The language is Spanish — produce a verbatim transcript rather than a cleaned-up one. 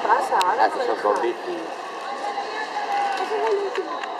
pasa? Ahora Ah, esos son deja. zombies y... Ese es el último.